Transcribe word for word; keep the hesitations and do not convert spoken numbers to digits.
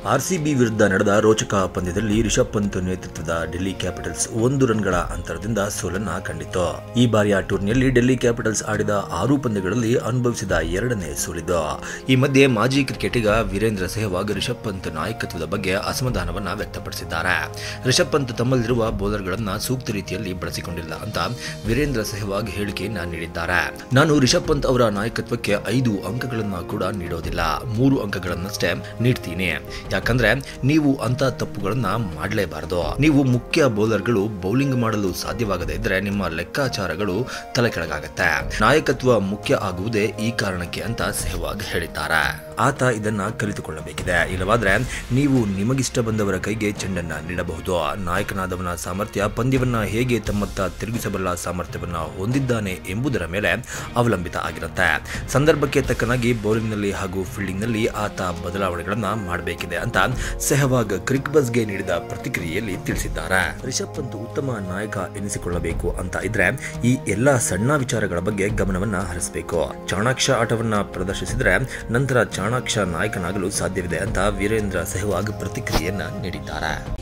RCB ವಿರುದ್ಧ ನಡೆದ ರೋಚಕ ಪಂದ್ಯದಲ್ಲಿ ರಿಷಬ್ ಪಂತ್ ನೇತೃತ್ವದ ಡೆಲ್ಲಿ ಕ್ಯಾಪಿಟಲ್ಸ್ ಒಂದು ರನ್ಗಳ ಅಂತರದಿಂದ ಸೋಲನ್ನ ಕಂಡಿತು. ಈ ಬಾರಿಯ ಟೂರ್ನಿಯಲ್ಲಿ ಡೆಲ್ಲಿ ಕ್ಯಾಪಿಟಲ್ಸ್ ಆಡಿದ ಆರು ಪಂದ್ಯಗಳಲ್ಲಿ ಅನುಭವಿಸಿದ ಎರಡನೇ ಸೋಲಿದು. ಈ ಮಧ್ಯೆ ಮಾಜಿ ಕ್ರಿಕೆಟಿಗ ವೀರೇಂದ್ರ ಸೆಹ್ವಾಗ್ ರಿಷಬ್ ಪಂತ್ ನಾಯಕತ್ವದ ಬಗ್ಗೆ ಅಸಮಾಧಾನವನ್ನ ವ್ಯಕ್ತಪಡಿಸಿದ್ದಾರೆ. ರಿಷಬ್ ಪಂತ್ ತಮ್ಮಲ್ಲಿರುವ ಬೌಲರ್ಗಳನ್ನ ಸೂಕ್ತ ರೀತಿಯಲ್ಲಿ ಬಳಸಿಕೊಂಡಿಲ್ಲ ಅಂತ ವೀರೇಂದ್ರ ಸೆಹ್ವಾಗ್ ಹೇಳಿಕೆಯನ್ನ ನೀಡಿದ್ದಾರೆ. ನಾನು ರಿಷಬ್ ಪಂತ್ ಅವರ ನಾಯಕತ್ವಕ್ಕೆ ಐದು ಅಂಕಗಳನ್ನ ಕೂಡ ನೀಡೋದಿಲ್ಲ, ಮೂರು ಅಂಕಗಳನ್ನಷ್ಟೇ ನೀಡ್ತೀನಿ. ಯಾಕಂದ್ರೆ ನೀವು ಅಂತ ತಪ್ಪುಗಳನ್ನ ಮಾಡಲೇಬಾರದು. ನೀವು ಮುಖ್ಯ ಬೌಲರ್ಗಳು ಬೌಲಿಂಗ್ ಮಾಡಲು ಸಾಧ್ಯವಾಗದೇ ಇದ್ರೆ ನಿಮ್ಮ ಲೆಕ್ಕಾಚಾರಗಳು ತಲೆ ಕೆಳಗಾಗತ್ತೆ. ನಾಯಕತ್ವ ಮುಖ್ಯ ಆಗುವುದೇ ಈ ಕಾರಣಕ್ಕೆ ಅಂತ ಸೆಹ್ವಾಗ್ ಹೇಳಿದ್ದಾರೆ. ಆತ ಇದನ್ನ ಕಲಿತುಕೊಳ್ಳಬೇಕಿದೆ. ಇಲ್ಲವಾದ್ರೆ ನೀವು ನಿಮಗಿಷ್ಟ ಬಂದವರ ಕೈಗೆ ಚೆಂಡನ್ನ ನೀಡಬಹುದು. ನಾಯಕನಾದವನ ಸಾಮರ್ಥ್ಯ ಪಂದ್ಯವನ್ನ ಹೇಗೆ ತಮ್ಮತ್ತ ತಿರುಗಿಸಬಲ್ಲ ಸಾಮರ್ಥ್ಯವನ್ನ ಹೊಂದಿದ್ದಾನೆ ಎಂಬುದರ ಮೇಲೆ ಅವಲಂಬಿತ ಆಗಿರುತ್ತೆ. ಸಂದರ್ಭಕ್ಕೆ ತಕ್ಕನಾಗಿ ಬೌಲಿಂಗ್ ನಲ್ಲಿ ಹಾಗೂ ಫೀಲ್ಡಿಂಗ್ ನಲ್ಲಿ ಆತ ಬದಲಾವಣೆಗಳನ್ನ ಮಾಡಬೇಕಿದೆ ಅಂತ ಸೆಹ್ವಾಗ್ ಕ್ರಿಕ್ ಬಸ್ಗೆ ನೀಡಿದ ಪ್ರತಿಕ್ರಿಯೆಯಲ್ಲಿ ತಿಳಿಸಿದ್ದಾರೆ. ರಿಷಬ್ ಪಂತ್ ಉತ್ತಮ ನಾಯಕ ಎನಿಸಿಕೊಳ್ಳಬೇಕು ಅಂತ ಇದ್ರೆ ಈ ಎಲ್ಲಾ ಸಣ್ಣ ವಿಚಾರಗಳ ಬಗ್ಗೆ ಗಮನವನ್ನ ಹರಿಸಬೇಕು. ಚಾಣಾಕ್ಷ ಆಟವನ್ನ ಪ್ರದರ್ಶಿಸಿದ್ರೆ ನಂತರ ಚಾಣಾಕ್ಷ ನಾಯಕನಾಗಲು ಸಾಧ್ಯವಿದೆ ಅಂತ ವೀರೇಂದ್ರ ಸೆಹ್ವಾಗ್ ಪ್ರತಿಕ್ರಿಯೆಯನ್ನ ನೀಡಿದ್ದಾರೆ.